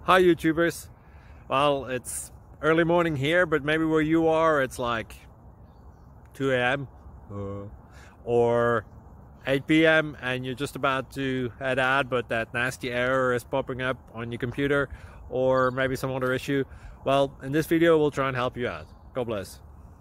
Hi YouTubers. Well, it's early morning here, but maybe where you are it's like 2 a.m. or 8 p.m. and you're just about to head out, but that nasty error is popping up on your computer, or maybe some other issue. Well, in this video we'll try and help you out. God bless.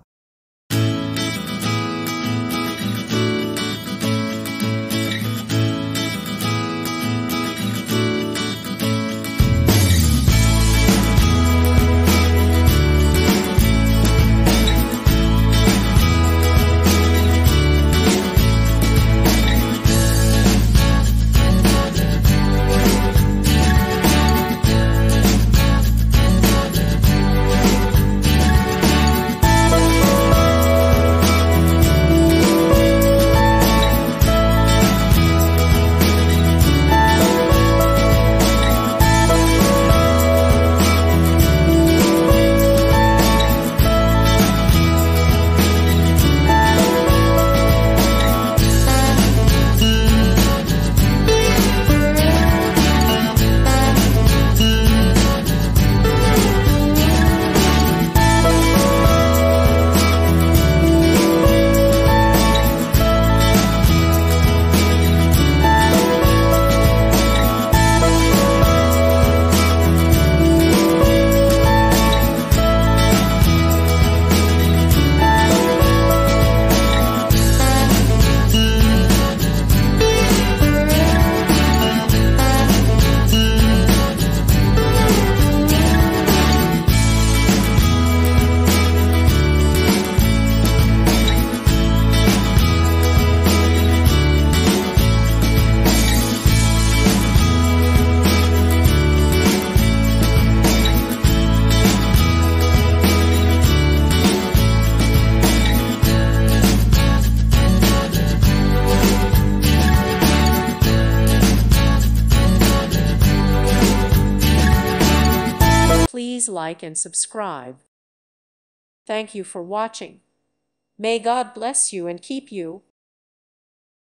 Please like and subscribe. Thank you for watching. May God bless you and keep you.